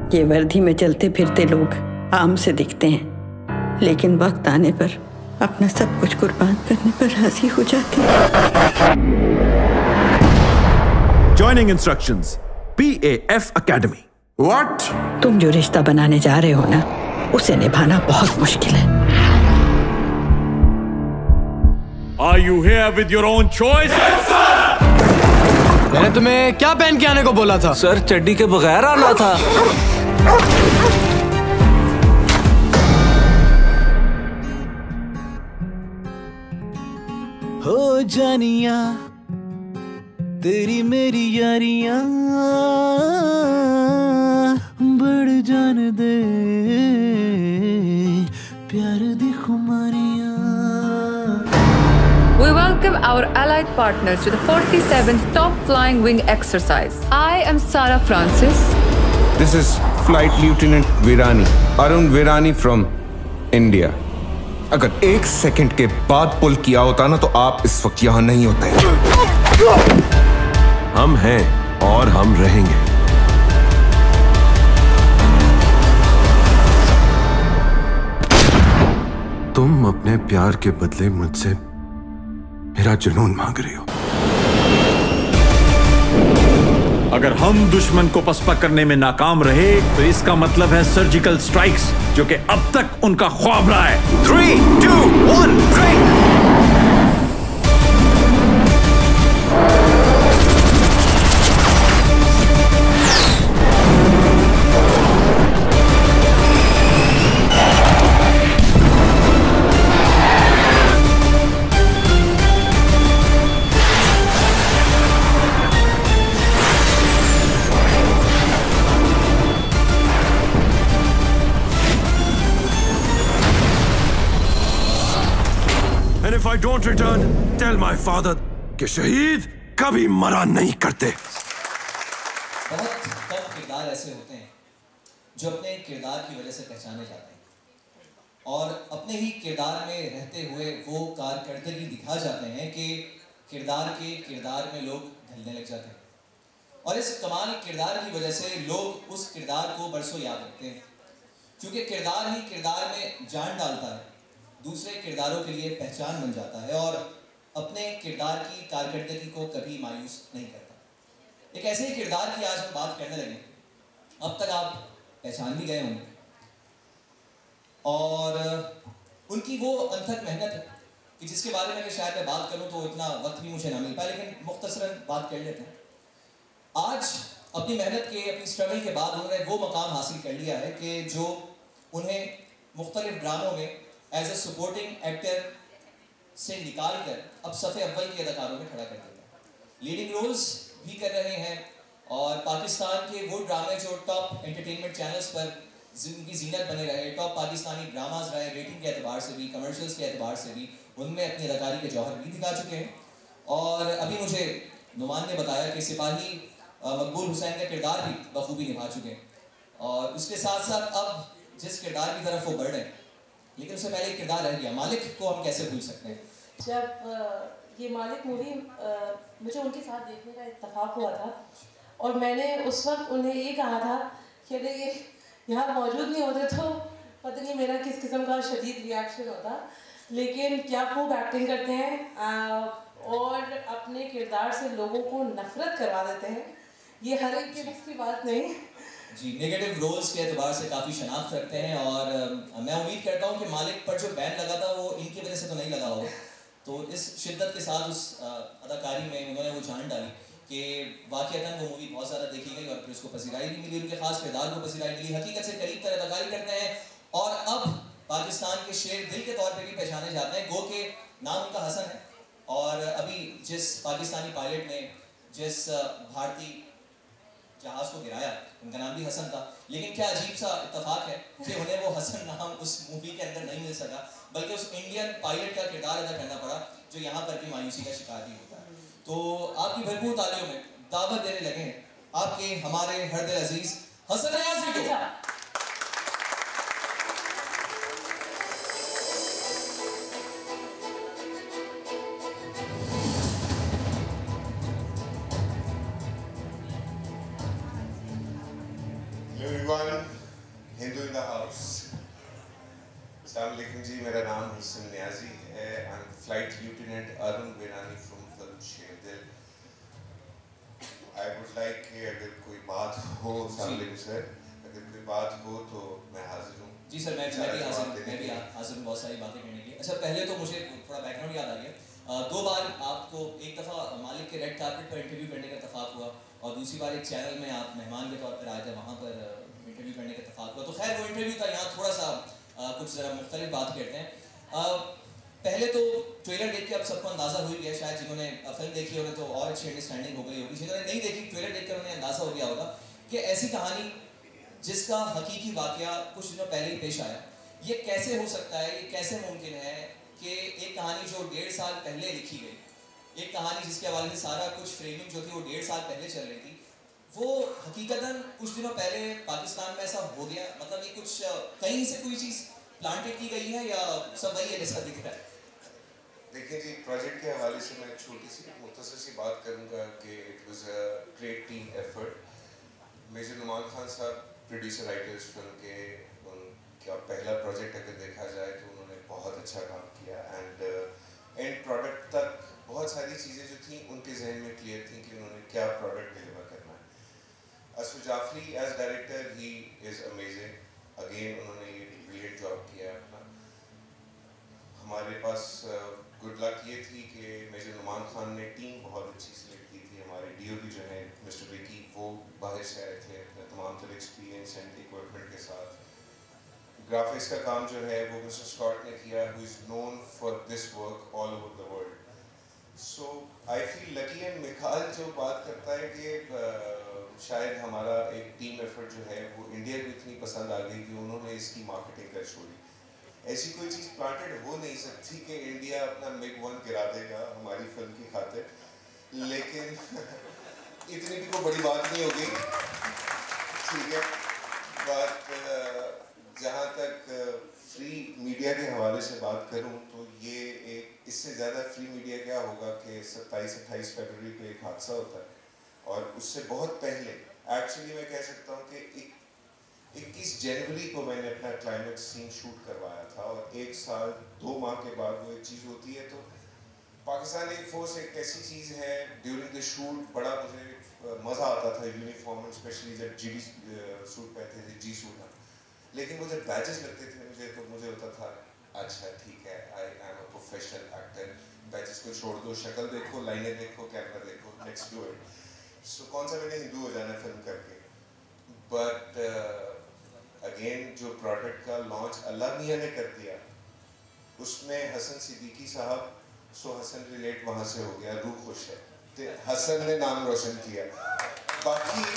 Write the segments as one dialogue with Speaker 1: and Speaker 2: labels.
Speaker 1: ये वर्दी में चलते फिरते लोग आम से दिखते हैं, लेकिन वक्त आने पर अपना सब कुछ कुर्बान करने पर राजी हो जाते हैं।
Speaker 2: Joining instructions, PAF Academy. What?
Speaker 1: तुम जो रिश्ता बनाने जा रहे हो ना, उसे निभाना बहुत मुश्किल है।
Speaker 2: Are you here with your own choice? Yes, sir!
Speaker 3: मैंने तुम्हें क्या पहन के आने को बोला था?
Speaker 4: सर, चड्डी के बगैर आना था।
Speaker 5: हो जानिया तेरी मेरी यारियां बढ़ जान दे प्यार दी खुमारियां।
Speaker 6: We welcome our allied partners to the 47th Top Flying Wing exercise. I am Sarah Francis.
Speaker 7: This is Flight Lieutenant Virani, Arun Virani from India. अगर 1 सेकंड के बाद पुल किया होता ना तो आप इस वक्त यहाँ नहीं होते।
Speaker 2: हम हैं और हम रहेंगे। तुम अपने प्यार के बदले मुझसे मेरा जुनून मांग रही हो। अगर हम दुश्मन को पसपा करने में नाकाम रहे तो इसका मतलब है सर्जिकल स्ट्राइक्स, जो कि अब तक उनका ख्वाब रहा है। 3, 2, 1, break! If I don't return, tell my father कि शहीद कभी मरा नहीं करते।
Speaker 8: बहुत कम किरदार ऐसे होते हैं जो अपने किरदार की वजह से पहचाने जाते हैं और अपने ही किरदार में रहते हुए वो कारकर्दगी दिखा जाते हैं कि किरदार में लोग ढलने लग जाते हैं और इस कमाल किरदार की वजह से लोग उस किरदार को बरसों याद रखते हैं, क्योंकि किरदार ही किरदार में जान डालता है, दूसरे किरदारों के लिए पहचान बन जाता है और अपने किरदार की कारकर्दगी को कभी मायूस नहीं करता। एक ऐसे ही किरदार की आज हम बात करने लगे। अब तक आप पहचान भी गए होंगे और उनकी वो अनथक मेहनत है कि जिसके बारे में शायद मैं बात करूं तो इतना वक्त भी मुझे ना मिल पाए, लेकिन मुख्तसरन बात कर लेते हैं। आज अपनी मेहनत के, अपनी स्ट्रगल के बाद उन्होंने वो मकाम हासिल कर लिया है कि जो उन्हें मुख्तलिफ ड्रामों में एज ए सपोर्टिंग एक्टर से निकाल कर अब सफ़े अव्वल के अदाकारों में खड़ा कर देता है। लीडिंग रोल्स भी कर रहे हैं और पाकिस्तान के वो ड्रामे जो टॉप एंटरटेनमेंट चैनल्स पर उनकी जीनत बने रहे, टॉप पाकिस्तानी ड्रामाज रहे, रेटिंग के एतबार से भी, कमर्शियल्स के एतबार से भी, उनमें अपनी अदाकारी के जौहर भी दिखा चुके हैं। और अभी मुझे नुमान ने बताया कि सिपाही मकबूल हुसैन का किरदार भी बखूबी निभा चुके हैं और उसके साथ साथ अब जिस किरदार की तरफ वो बढ़ रहे हैं, लेकिन उससे पहले एक किरदार रह गया, मालिक को हम कैसे भूल सकते हैं।
Speaker 9: जब ये मालिक मूवी मुझे उनके साथ देखने का इत्तेफाक हुआ था और मैंने उस वक्त उन्हें ये कहा था कि अगर ये यहाँ मौजूद नहीं होते तो पता नहीं मेरा किस किस्म का शदीद रिएक्शन होता, लेकिन क्या खूब एक्टिंग करते हैं और अपने किरदार से लोगों को नफरत करवा देते हैं। ये हर एक के बस की बात नहीं
Speaker 8: जी। नेगेटिव रोल्स के एतबार से काफ़ी शनाख्त रखते हैं और मैं उम्मीद करता हूँ कि मालिक पर जो बैन लगा था वो इनकी वजह से तो नहीं लगा होगा। तो इस शिद्दत के साथ उस अदाकारी में उन्होंने वो जान डाली कि वाक़ईतन वो मूवी बहुत ज़्यादा देखी गई और फिर उसको पसीराई भी मिली, उनके खास किरदार को पसीराई मिली, हकीकत से करीब तर अदाकारी करते हैं और अब पाकिस्तान के शेर दिल के तौर पर भी पहचाने जाते हैं। गो के नाम उनका हसन है और अभी जिस पाकिस्तानी पायलट ने जिस भारतीय जहाज को गिराया उनका नाम भी हसन था, लेकिन क्या अजीब सा इत्तेफाक है कि उन्हें वो हसन नाम उस मूवी के अंदर नहीं मिल सका, बल्कि उस इंडियन पायलट का किरदार अदा करना पड़ा जो यहाँ पर भी मायूसी का शिकार भी होता है। तो आपकी भरपूर तालियों में दावत देने लगे हैं आपके हमारे हर दिल अजीज हसन नियाज़ी को।
Speaker 7: Everyone, Hindu in the house. Assalamu alaikum जी, मेरा नाम हसन नियाजी है. I'm Flight Lieutenant Arun Virani from film Sherdil. I would like कि अगर कोई बात हो, assalamu alaikum sir, अगर कोई बात हो तो मैं हाजिर हूँ.
Speaker 8: जी सर, मैं भी हाजिर हूँ बहुत सारी बातें करने के लिए. अच्छा, पहले तो मुझे थोड़ा बैकग्राउंड याद आ गया. 2 बार आपको, एक दफ़ा मालिक के रेड कार्पेट पर इंटरव्यू करने का इत्तेफाक हुआ और दूसरी बार एक चैनल में आप मेहमान के तौर पर आए थे, वहाँ पर इंटरव्यू करने का इत्तेफाक हुआ. तो खैर वो इंटरव्यू था, यहाँ थोड़ा सा कुछ ज़रा मुख्तलिफ बात करते हैं. पहले तो ट्रेलर देख के अब सबको अंदाज़ा हो ही गया, शायद जिन्होंने फिल्म देखी होगी तो और अच्छी अंडरस्टैंडिंग हो गई होगी, जिन्होंने नहीं देखी ट्रेलर देख कर उन्हें अंदाज़ा हो गया होगा कि ऐसी कहानी जिसका हकीकी वाक़या कुछ दिनों पहले ही पेश आया, ये कैसे हो सकता है, ये कैसे मुमकिन है कि एक कहानी जो 1.5 साल पहले लिखी गई, एक कहानी जिसके हवाले से सारा कुछ फ्रेमिंग जो थी वो 1.5 साल पहले चल रही थी, वो हकीकतन कुछ दिनों पहले पाकिस्तान में ऐसा हो गया. मतलब ये कुछ कहीं से कोई चीज़ प्लांटेड की गई है या सब वही है जैसा दिख रहा है?
Speaker 7: देखिए जी, प्रोजेक्ट के हवाले से मैं छोटी सी मुख्तसर सी बात करूँगा कि it was a great team effort. Major Noman Khan sahab producer writers film के, उनका पहला प्रोजेक्ट अगर देखा जाए तो उन्होंने बहुत अच्छा काम किया एंड एंड प्रोडक्ट तक बहुत सारी चीज़ें जो थी उनके जहन में क्लियर थी कि उन्होंने क्या प्रोडक्ट डिलीवर करना है. Asfar Jafri as director, he is amazing. Again उन्होंने ये ब्रिलियंट जॉब किया अपना. हमारे पास गुड लक ये थी कि मेजर नुमान खान ने टीम बहुत अच्छी सिलेक्ट की थी. हमारे डीओपी जो है मिस्टर विकी, वो बाहर से आए थे अपने तमाम तरह एक्सपीरियंस एंड इक्विपमेंट के साथ. ग्राफिक्स का काम जो है वो मिस्टर स्कॉट ने किया, who is known for this work all over the world. So I feel lucky. And Mikaal जो बात करता है कि शायद हमारा एक टीम एफर्ट जो है वो इंडिया को इतनी पसंद आ गई कि उन्होंने इसकी मार्केटिंग कर छोड़ी. ऐसी कोई चीज़ प्लांटेड हो नहीं सकती कि इंडिया अपना मिग 1 गिरा देगा हमारी फिल्म की खातिर, लेकिन इतनी भी कोई बड़ी बात नहीं होगी, ठीक है. बट जहाँ तक फ्री मीडिया के हवाले से बात करूँ तो ये एक, इससे ज़्यादा फ्री मीडिया क्या होगा कि 27-28 फरवरी को एक हादसा होता है और उससे बहुत पहले एक्चुअली मैं कह सकता हूँ कि 21 जनवरी को मैंने अपना क्लाइमेक्स सीन शूट करवाया था और 1 साल 2 माह के बाद वो एक चीज़ होती है. तो पाकिस्तानी फोर्स एक ऐसी चीज़ है, ड्यूरिंग द शूट बड़ा मुझे मज़ा आता था यूनिफॉर्म में, स्पेशली जब जीडी सूट पहनते थे, जी सूट था. लेकिन वो जब बैचेस लगते थे मुझे, तो मुझे होता था अच्छा ठीक है, I am a professional actor. Batches को छोड़ दो, शक्ल देखो, लाइनें देखो, कैमरा देखो, नेक्स्ट डू इट. सो कौन सा मैंने हिंदू हो जाना फिल्म करके. बट अगेन जो प्रोडक्ट का लॉन्च अल्लाह मियाँ ने कर दिया, उसमें हसन सिद्दीकी साहब, सो हसन रिलेट वहाँ से हो गया, रूह खुश है, तो हसन ने नाम रोशन किया. बाकी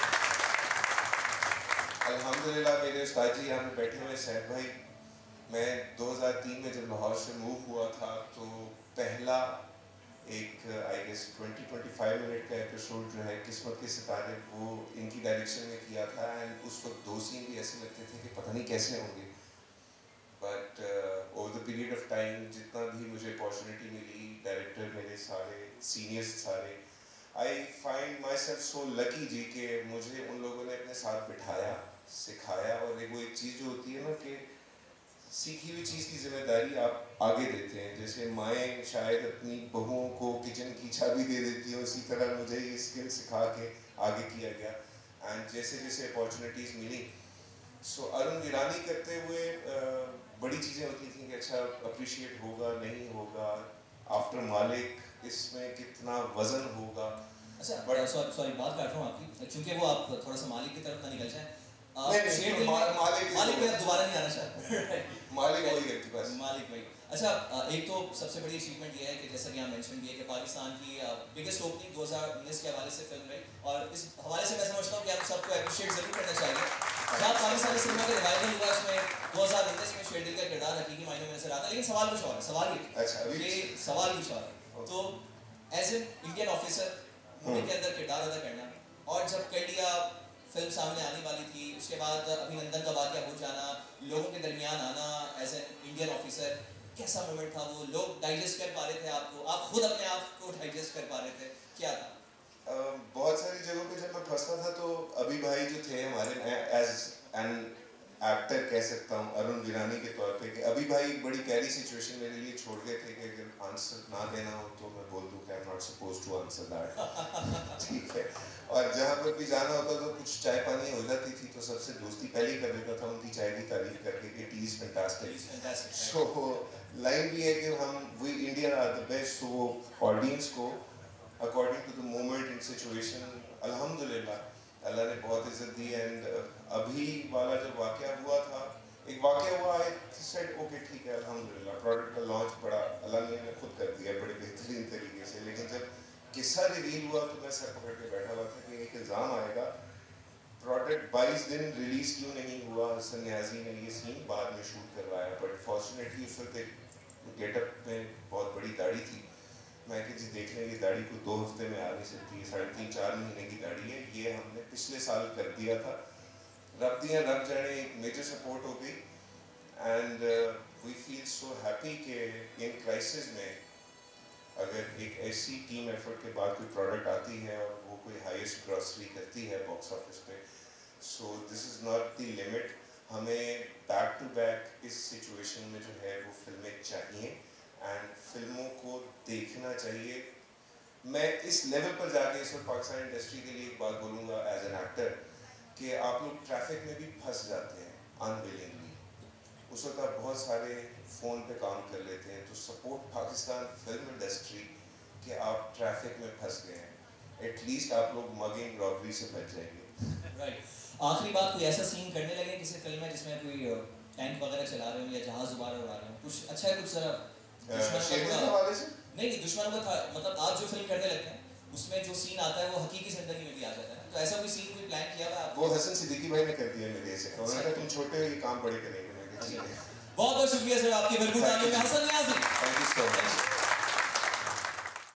Speaker 7: अल्हम्दुलिल्लाह मेरे उस्ताद जी यहाँ पे बैठे हुए, सैफ भाई. मैं 2003 में जब लाहौर से मूव हुआ था तो पहला एक आई गेस 20-25 मिनट का एपिसोड जो है किस्मत के सितारे, वो इनकी डायरेक्शन में किया था. एंड उस वक्त 2 सीन भी ऐसे लगते थे कि पता नहीं कैसे होंगे. But over the period of time जितना भी मुझे अपॉर्चुनिटी मिली, डायरेक्टर मेरे सारे सीनियर्स सारे, I find myself so lucky जी कि मुझे उन लोगों ने अपने साथ बिठाया, सिखाया. और वो एक चीज़ जो होती है ना कि सीखी हुई चीज़ की जिम्मेदारी आप आगे देते हैं. जैसे माएँ शायद अपनी बहुओं को किचन की चाबी दे देती हैं, उसी तरह मुझे ये स्किल सिखा के आगे किया गया. एंड जैसे जैसे अपॉर्चुनिटीज़ मिली, सो अरुण वीरानी करते हुए बड़ी चीज़ें होती थी कि अच्छा अप्रिशिएट होगा नहीं होगा, आफ्टर मालिक इसमें कितना वजन होगा.
Speaker 8: अच्छा, बट सॉरी बात काट रहा हूँ आपकी, क्योंकि वो आप थोड़ा सा मालिक की तरफ ना निकल जाए. मालिक में दोबारा नहीं आना चाहता.
Speaker 7: मालिक वही करती बस,
Speaker 8: मालिक वही. अच्छा, एक तो सबसे बड़ी अचीवमेंट ये है कि जैसा कि यहाँ मेंशन किया कि पाकिस्तान की बिगेस्ट ओपनिंग 2019 के हवाले से फिल्म रही, और इस हवाले से मैं समझता हूँ कि आप सबको अप्रिशिएट जरूर करना चाहिए. जहाँ पाकिस्तानी सिनेमा का रिवाइवल हुआ उसमें 2019 में शेरडिल का किरदार हकीकी मायनों में नजर आता है. लेकिन सवाल कुछ और है, सवाल ये सवाल कुछ और है. तो as an Indian officer movie के अंदर किरदार अदा करना, और जब कर लिया, फिल्म सामने आने वाली थी, उसके बाद अभिनंदन का वाक़या हो जाना, लोगों के दरमियान आना एज एन इंडियन ऑफिसर, कैसा मोमेंट था वो? लोग डाइजेस्ट कर पा रहे थे आपको, आप खुद अपने आप को डाइजेस्ट कर पा रहे थे, क्या था?
Speaker 7: बहुत सारी जगहों पे जब मैं फंसता था तो अभी भाई जो थे हमारे, एज एन एक्टर कह सकता हूँ अरुण वीरानी के तौर पे, कि अभी भाई बड़ी कैरी सिचुएशन मेरे लिए छोड़ गए थे कि अगर आंसर ना देना हो तो मैं बोल दूँ कि I am not suppose to answer that, ठीक है। और जहाँ पर भी जाना होता तो कुछ चाय पानी हो जाती थी तो सबसे दोस्ती पहले ही कर देता था उनकी चाय की तारीफ करके कि it is fantastic. So line भी है कि हम we Indian are the best, तो ऑडियंस को according to the moment in situation अल्हम्दुलिल्लाह अल्लाह ने बहुत इज्जत दी। एंड अभी वाला जब वाक़या हुआ था, एक वाक़या हुआ, आई सेड ओके ठीक है अल्हम्दुलिल्लाह, प्रोडक्ट का लॉन्च बड़ा अल्लाह ने खुद कर दिया बड़े बेहतरीन तरीके से। लेकिन जब किस्सा रिवील हुआ तो मैं सर पकड़ के बैठा हुआ था कि एक इल्ज़ाम आएगा प्रोडक्ट 22 दिन रिलीज़ क्यों नहीं हुआ, हसन न्याजी ने ये सीन बाद में शूट करवाया। बट फॉर्चुनेटली उस वक्त एक गेटअप में बहुत बड़ी दाढ़ी थी, मैं कि जी देख लें ये दाढ़ी को 2 हफ्ते में आ नहीं सकती, 3.5-4 महीने की दाढ़ी है, ये हमने पिछले साल कर दिया था। रब दिया रब जाने एक मेजर सपोर्ट हो गई। And we feel so happy कि इन क्राइसिस में अगर एक ऐसी टीम एफर्ट के बाद कोई प्रोडक्ट आती है और वो कोई हाईएस्ट ग्रॉसरी करती है बॉक्स ऑफिस पे, so this is not the limit. हमें बैक टू बैक इस सिचुएशन में जो है वो फिल्में चाहिए एंड फिल्मों को देखना चाहिए। मैं इस लेवल पर जाके इस वक्त पाकिस्तान इंडस्ट्री के लिए एक बात बोलूँगा एज एन एक्टर कि आप लोग ट्रैफिक में भी फंस जाते हैं अनविलिंगली, उस वक्त आप बहुत सारे फ़ोन पे काम कर लेते हैं। तो सपोर्ट पाकिस्तान फिल्म इंडस्ट्री कि आप ट्रैफिक में फंस गए हैं, एटलीस्ट आप लोग मगिंग रॉबरी से बच जाएंगे।
Speaker 8: राइट। आखिरी बात, कोई ऐसा सीन करने लगे किसी फिल्म में जिसमें कोई टैंक वगैरह चला रहे हो या जहाज दोबारा उड़ा रहे हो, कुछ अच्छा है, कुछ जरा
Speaker 7: शेरदिल वाले से
Speaker 8: नहीं दुश्मनों का था, मतलब आप जो फिल्म करने लगते हैं उसमें जो सीन आता है वो हकीकी जिंदगी में भी आ जाता है, तो ऐसा कोई सीन कोई प्लान किया हुआ? वो
Speaker 7: हसन सिद्दीकी भाई ने कर दिया मेरे से, उन्होंने कहा तुम छोटे हो ये काम बड़े करेंगे।
Speaker 8: बहुत बहुत शुक्रिया सर आपकी, बिल्कुल Hasan Niazi.
Speaker 7: Thank you so much.